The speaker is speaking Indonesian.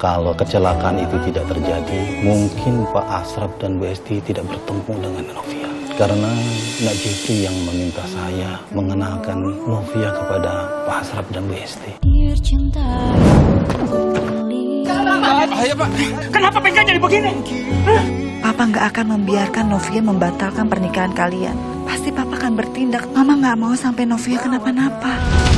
Kalau kecelakaan itu tidak terjadi, mungkin Pak Asraf dan Bu Esti tidak bertemu dengan Novia. Karena Nak Jeffrey yang meminta saya mengenalkan Novia kepada Pak Asraf dan Bu Esti. Ayo Pak, kenapa pengen jadi begini? Papa nggak akan membiarkan Novia membatalkan pernikahan kalian. Pasti Papa akan bertindak. Mama nggak mau sampai Novia kenapa-napa.